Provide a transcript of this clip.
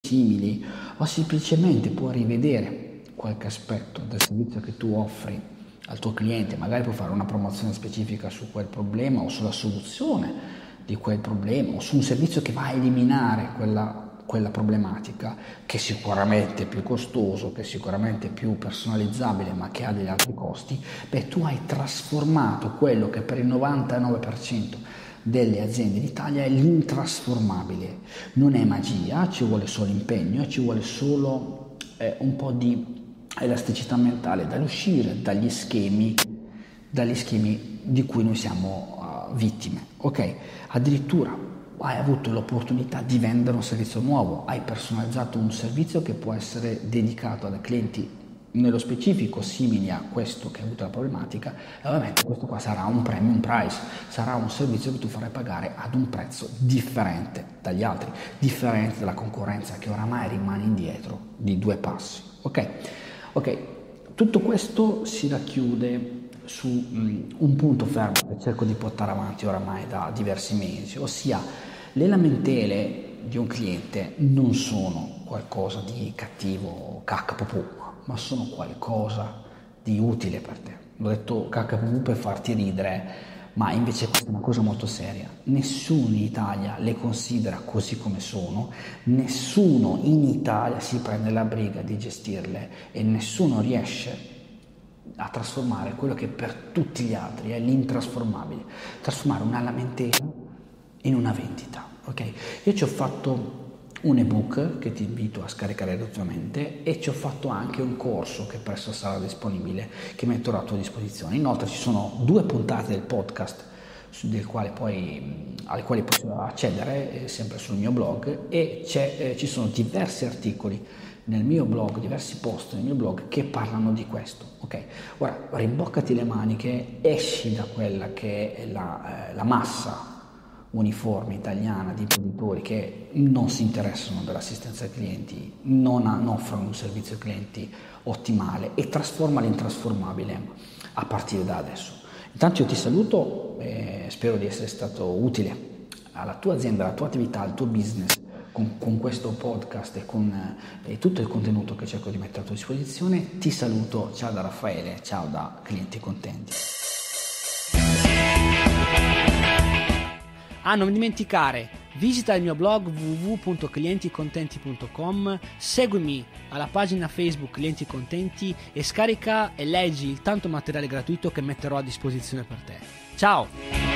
simili, o semplicemente puoi rivedere qualche aspetto del servizio che tu offri al tuo cliente, magari puoi fare una promozione specifica su quel problema o sulla soluzione di quel problema o su un servizio che va a eliminare quella problematica, che sicuramente è più costoso, che sicuramente è più personalizzabile, ma che ha degli altri costi. Tu hai trasformato quello che per il 99% delle aziende d'Italia è l'intrasformabile. Non è magia, ci vuole solo impegno, ci vuole solo un po' di elasticità mentale dall'uscire dagli schemi di cui noi siamo vittime. Ok, addirittura hai avuto l'opportunità di vendere un servizio nuovo, hai personalizzato un servizio che può essere dedicato a clienti nello specifico simili a questo che ha avuto la problematica, e ovviamente questo qua sarà un premium price, sarà un servizio che tu farai pagare ad un prezzo differente dagli altri, differente dalla concorrenza che oramai rimane indietro di 2 passi. Ok, tutto questo si racchiude su un punto fermo che cerco di portare avanti oramai da diversi mesi, ossia le lamentele di un cliente non sono qualcosa di cattivo, cacca-pupù, ma sono qualcosa di utile per te. L'ho detto cacca-pupù per farti ridere, ma invece questa è una cosa molto seria. Nessuno in Italia le considera così come sono, nessuno in Italia si prende la briga di gestirle e nessuno riesce a trasformare quello che per tutti gli altri è l'intrasformabile, trasformare una lamentela in una vendita. Ok? Io ci ho fatto un ebook che ti invito a scaricare gratuitamente e ci ho fatto anche un corso che presto sarà disponibile, che metterò a tua disposizione. Inoltre ci sono 2 puntate del podcast alle quali puoi accedere sempre sul mio blog, e ci sono diversi articoli nel mio blog, diversi post nel mio blog che parlano di questo. Ok, ora rimboccati le maniche, esci da quella che è la massa uniforme italiana di imprenditori che non si interessano dell'assistenza ai clienti, non offrono un servizio ai clienti ottimale, e trasforma l'intrasformabile a partire da adesso. Intanto io ti saluto e spero di essere stato utile alla tua azienda, alla tua attività, al tuo business con questo podcast e con tutto il contenuto che cerco di mettere a tua disposizione. Ti saluto, ciao da Raffaele, ciao da Clienti Contenti. Non dimenticare, visita il mio blog www.clienticontenti.com, seguimi alla pagina Facebook Clienti Contenti e scarica e leggi il tanto materiale gratuito che metterò a disposizione per te. Ciao!